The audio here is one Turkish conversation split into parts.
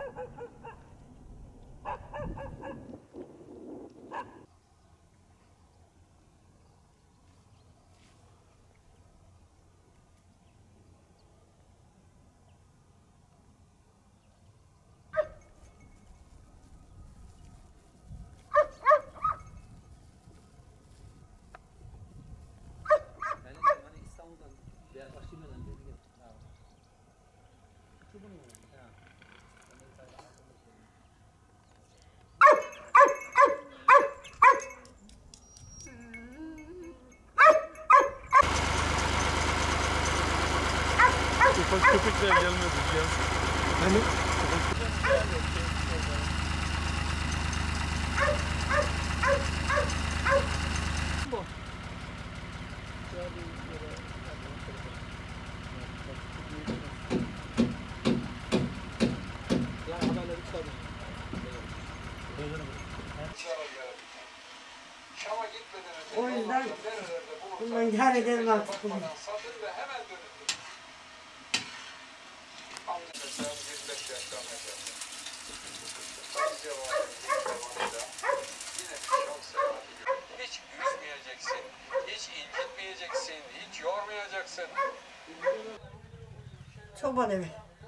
Ufak köpekler gelmedi ya. Hani? O yüzden bundan idare edelim artık bunu. Hiç üzmeyeceksin, hiç incitmeyeceksin, hiç yormayacaksın. Çoban evi.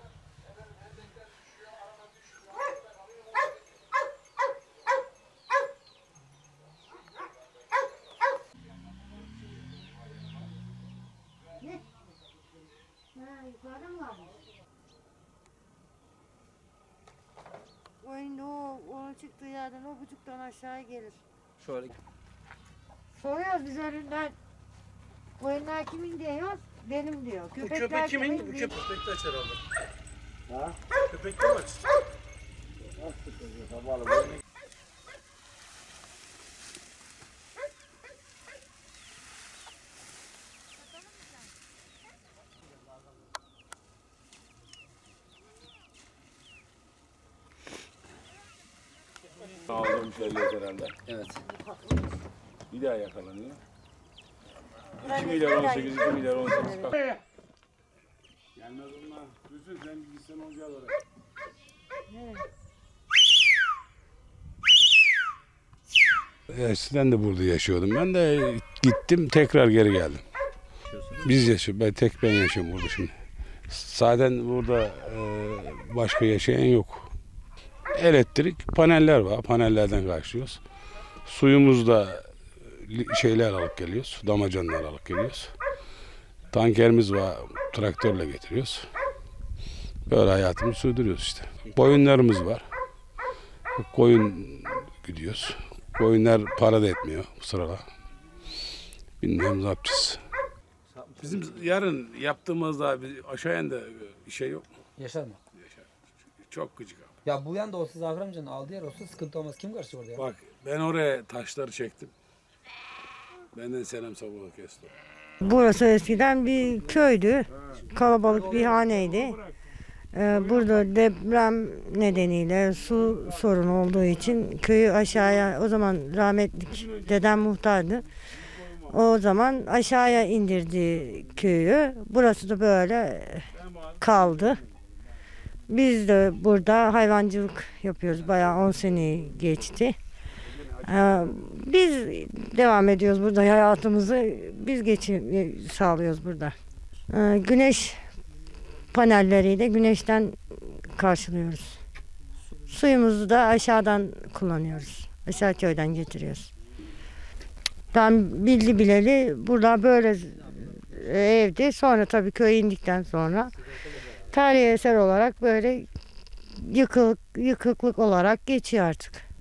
Oyunda o çıktığı yerden o buçuktan aşağı gelir. Şöyle. Soruyoruz biz önünden. Oyunlar kimin diyoruz? Benim diyor. Köpekler Köpek kimin? diyor. Köpek de aç herhalde. Ha? Köpek de mi aç? Ağzım söylüyor herhalde. Evet. Bir daha yakalanıyor. 2 milyar 18, 2 milyar 18. Gelmez onlar. Düşün sen bir gitsen olacak oraya. Eskiden de burada yaşıyordum. Ben de gittim tekrar geri geldim. Biz yaşıyoruz. Ben yaşıyorum burada şimdi. Zaten burada başka yaşayan yok. Elektrik paneller var. Panellerden karşılıyoruz. Suyumuz da şeyler alıp geliyoruz. Damacanlar alıp geliyoruz. Tankerimiz var. Traktörle getiriyoruz. Böyle hayatımızı sürdürüyoruz işte. Koyunlarımız var. Koyun gidiyoruz. Koyunlar para da etmiyor bu sıralar. Bilmiyorum ne yapacağız. Bizim yarın yaptığımızda aşağı inde bir şey yok mu? Yaşar mı? Çok gıcık abi. Ya bu yanda olsa Zafer amcanın aldığı yer olsa sıkıntı olmaz. Kim karşı orada ya? Bak ben oraya taşları çektim. Benden selam sabahı kesti. Burası eskiden bir köydü. Kalabalık bir haneydi. Burada deprem nedeniyle su sorunu olduğu için köyü aşağıya, o zaman rahmetli dedem muhtardı. O zaman aşağıya indirdi köyü. Burası da böyle kaldı. Biz de burada hayvancılık yapıyoruz. Bayağı 10 seneyi geçti. Biz devam ediyoruz burada hayatımızı. Biz geçim sağlıyoruz burada. Güneş panelleriyle güneşten karşılıyoruz. Suyumuzu da aşağıdan kullanıyoruz. Aşağı köyden getiriyoruz. Ben bildi bileli burada böyle evdi. Sonra tabii köye indikten sonra tarihi eser olarak böyle yıkıklık olarak geçiyor artık.